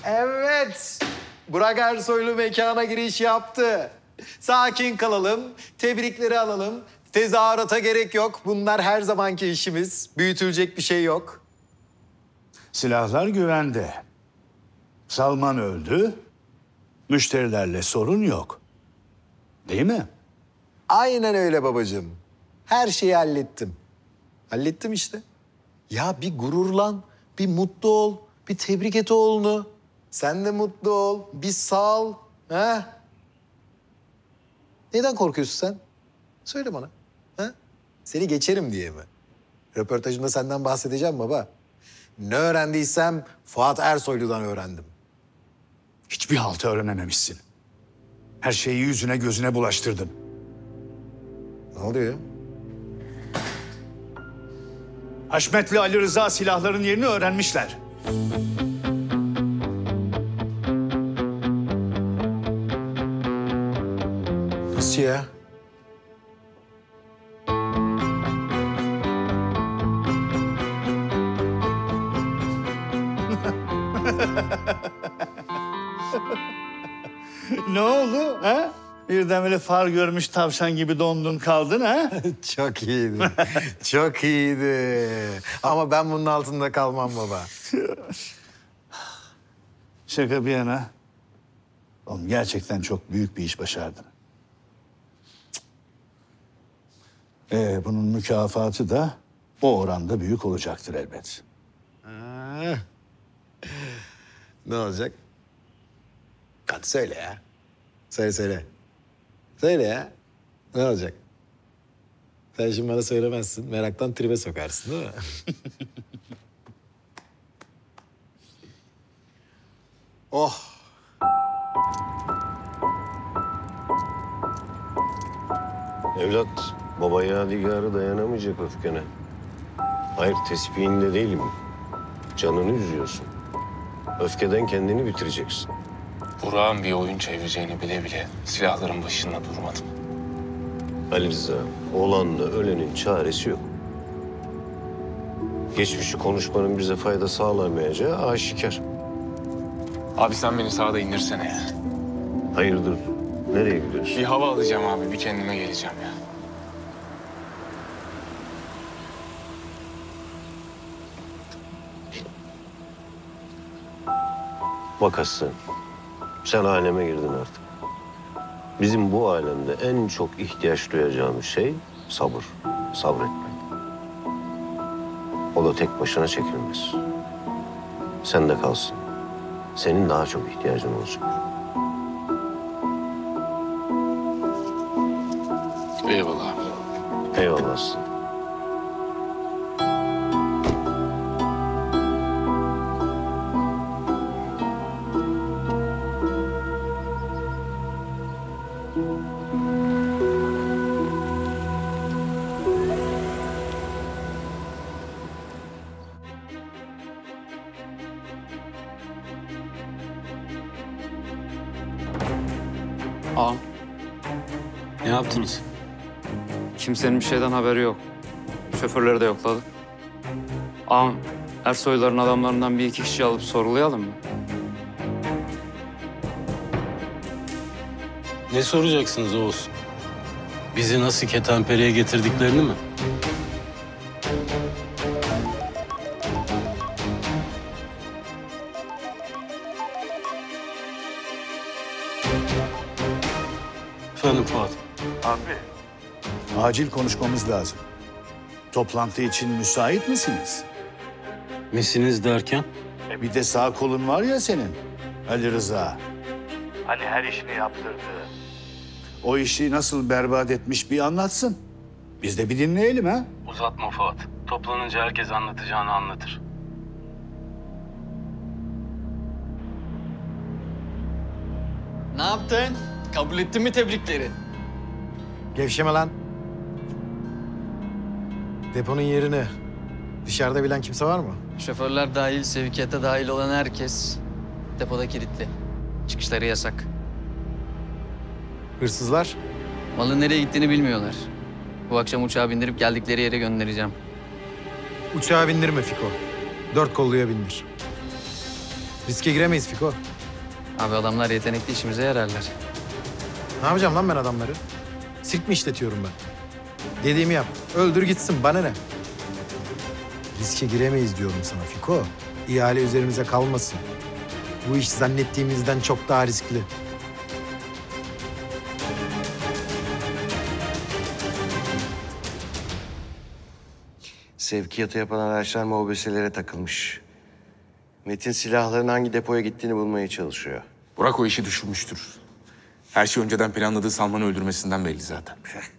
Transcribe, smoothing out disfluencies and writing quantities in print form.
Evet. Burak Ersoylu mekana giriş yaptı. Sakin kalalım, tebrikleri alalım. Tezahürata gerek yok. Bunlar her zamanki işimiz. Büyütülecek bir şey yok. Silahlar güvende. Salman öldü. Müşterilerle sorun yok. Değil mi? Aynen öyle babacığım. Her şeyi hallettim. Hallettim işte. Ya bir gururlan, bir mutlu ol, bir tebrik et oğlunu. Sen de mutlu ol, bir sağ ol. Ha? Neden korkuyorsun sen? Söyle bana. Ha? Seni geçerim diye mi? Röportajımda senden bahsedeceğim baba. Ne öğrendiysem Fuat Ersoylu'dan öğrendim. Hiçbir halt öğrenememişsin. Her şeyi yüzüne gözüne bulaştırdın. Ne oluyor? Haşmet'le Ali Rıza silahların yerini öğrenmişler. Nasıl ya? Ne oldu ha? Birden böyle far görmüş tavşan gibi dondun kaldın ha? Çok iyiydi. Çok iyiydi. Ama ben bunun altında kalmam baba. Şaka bir yana. Oğlum gerçekten çok büyük bir iş başardın. Bunun mükafatı da o oranda büyük olacaktır elbet. Ne olacak? Hadi söyle ya. Söyle. Söyle ya. Ne olacak? Sen şimdi bana söylemezsin. Meraktan tribe sokarsın değil mi? Oh. Evlat, baba yadigarı dayanamayacak öfkene. Hayır, tesbihinde değilim. Canını üzüyorsun. Öfkeden kendini bitireceksin. Burak'ın bir oyun çevireceğini bile bile silahların başında durmadım. Ali Rıza, olanla ölenin çaresi yok. Geçmişi konuşmanın bize fayda sağlamayacağı aşikar. Abi sen beni sağda indirsene ya. Hayırdır, nereye gidiyorsun? Bir hava alacağım abi, bir kendime geleceğim ya. Bak Aslan, sen aleme girdin artık. Bizim bu alemde en çok ihtiyaç duyacağımız şey sabır, sabretmek. O da tek başına çekilmez. Sen de kalsın. Senin daha çok ihtiyacın olacak. Eyvallah abi. Eyvallah Aslan. Ağam, ne yaptınız? Kimsenin bir şeyden haberi yok. Şoförleri de yokladık. Ağam, Ersoyların adamlarından bir iki kişi alıp sorulayalım mı? Ne soracaksınız Oğuz? Bizi nasıl ketenpereye getirdiklerini mi? Efendim Fuat. Acil konuşmamız lazım. Toplantı için müsait misiniz? Misiniz derken? Bir de sağ kolun var ya senin, Ali Rıza. Hani her işini yaptırdı. O işi nasıl berbat etmiş bir anlatsın. Biz de bir dinleyelim ha. Uzatma Fuat. Toplanınca herkes anlatacağını anlatır. Ne yaptın? Kabul ettin mi tebrikleri? Gevşeme lan. Deponun yerini dışarıda bilen kimse var mı? Şoförler dahil, sevkiyata dahil olan herkes depoda kilitli. Çıkışları yasak. Hırsızlar? Malın nereye gittiğini bilmiyorlar. Bu akşam uçağa bindirip geldikleri yere göndereceğim. Uçağa bindirme Fiko. 4 kolluya bindir. Riske giremeyiz Fiko. Abi adamlar yetenekli, işimize yararlar. Ne yapacağım lan ben adamları? Sirk mi işletiyorum ben? Dediğimi yap. Öldür gitsin. Bana ne? Riske giremeyiz diyorum sana Fiko. İhale üzerimize kalmasın. Bu iş zannettiğimizden çok daha riskli. Sevkiyatı yapan araçlar mobeselere takılmış. Metin silahların hangi depoya gittiğini bulmaya çalışıyor. Burak o işi düşünmüştür. Her şey önceden planladığı Salman'ı öldürmesinden belli zaten.